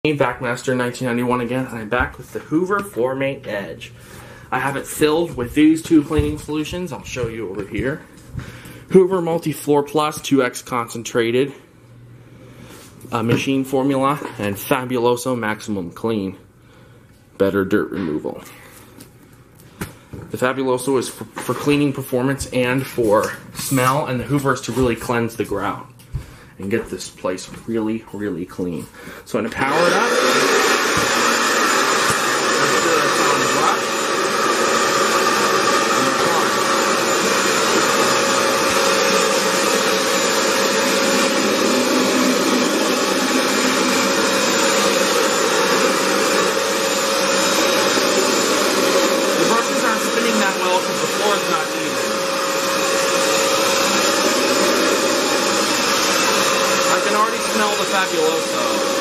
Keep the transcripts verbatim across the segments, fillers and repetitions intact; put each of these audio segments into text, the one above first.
Backmaster nineteen ninety-one again, and I'm back with the Hoover Floormate Edge. I have it filled with these two cleaning solutions. I'll show you over here. Hoover Multi-Floor Plus two X Concentrated uh, Machine Formula and Fabuloso Maximum Clean Better Dirt Removal. The Fabuloso is for, for cleaning performance and for smell, and the Hoover is to really cleanse the ground and get this place really, really clean. So I'm going to power it up. Make sure that's on the brush. The brushes aren't spinning that well because the floor is not even. I can already smell the Fabuloso.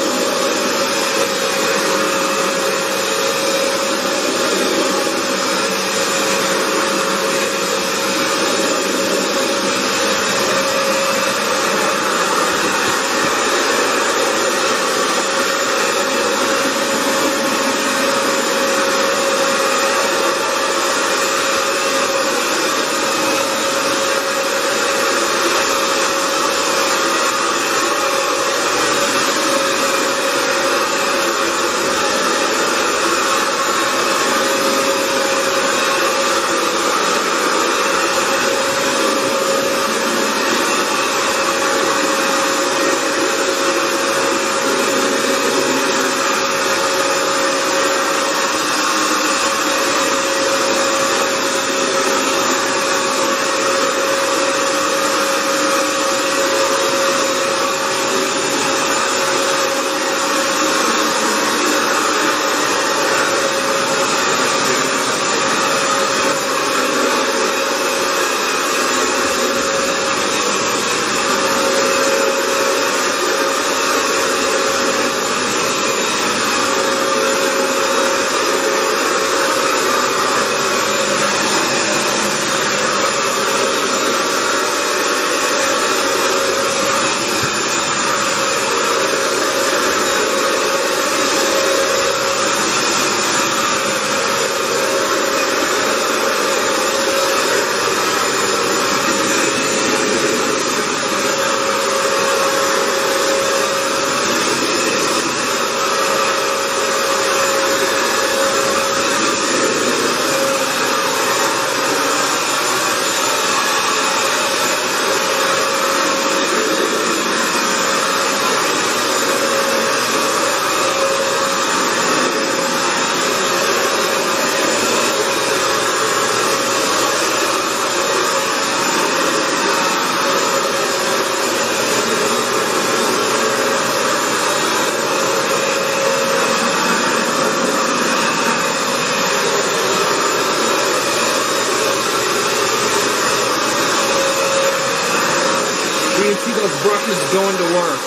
You can see those brushes going to work.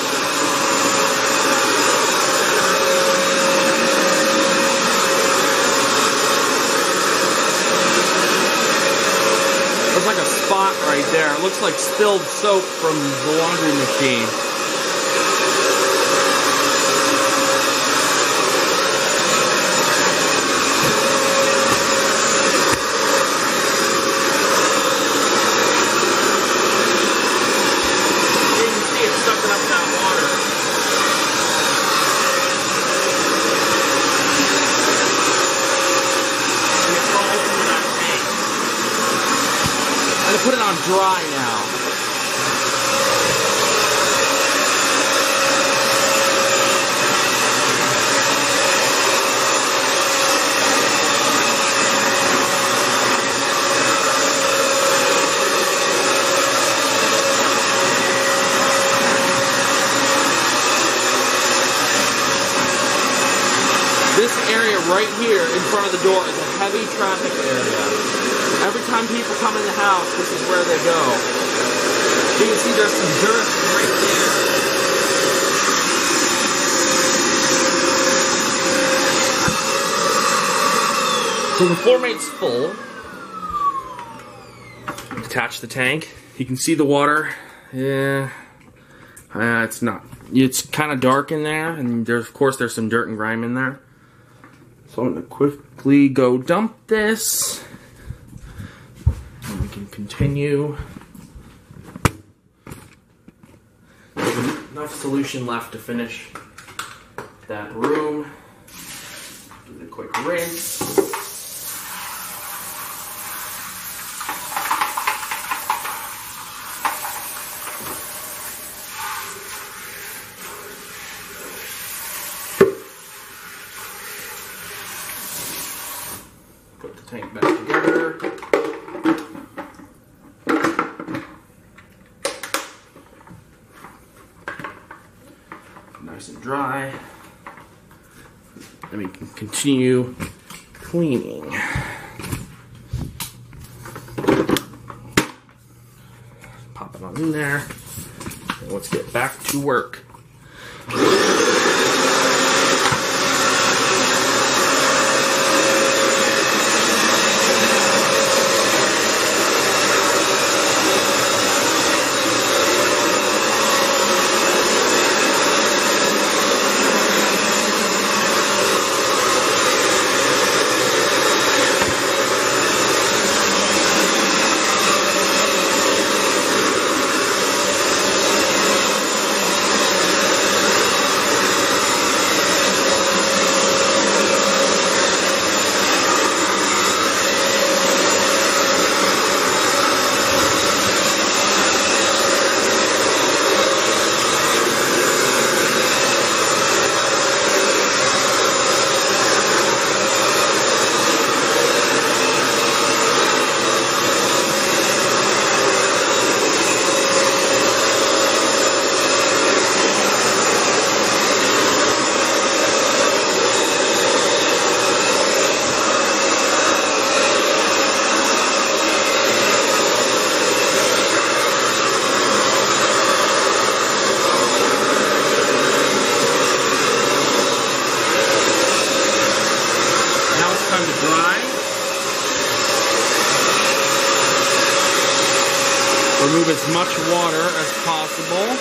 There's like a spot right there. It looks like spilled soap from the laundry machine. I'm going to put it on dry now. This area right here in front of the door is a heavy traffic area. Every time people come in the house, this is where they go. You can see there's some dirt right there. So the Floormate's full. Attach the tank. You can see the water. Yeah, uh, it's not it's kind of dark in there, and there's of course there's some dirt and grime in there. So I'm going to quickly go dump this, and we can continue. There's enough solution left to finish that room. Give it a quick rinse. Put the tank back together. Nice and dry. Then we can continue cleaning. Pop it on in there. And let's get back to work. Remove as much water as possible.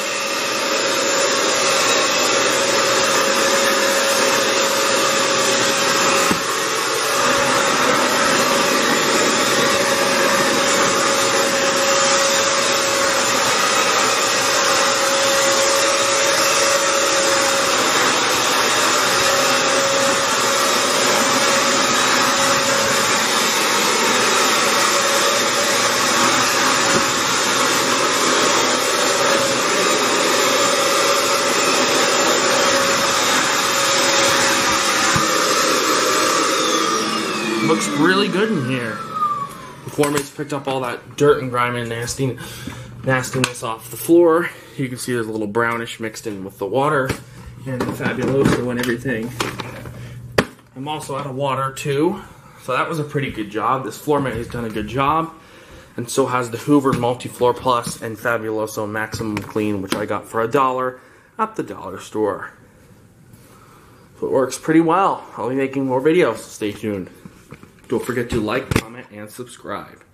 Looks really good in here. The Floormate's picked up all that dirt and grime and nasty, nastiness off the floor. You can see there's a little brownish mixed in with the water and the Fabuloso and everything. I'm also out of water too, so that was a pretty good job. This Floormate has done a good job, and so has the Hoover Multi-Floor Plus and Fabuloso Maximum Clean, which I got for a dollar at the dollar store. So it works pretty well. I'll be making more videos, so stay tuned. Don't forget to like, comment, and subscribe.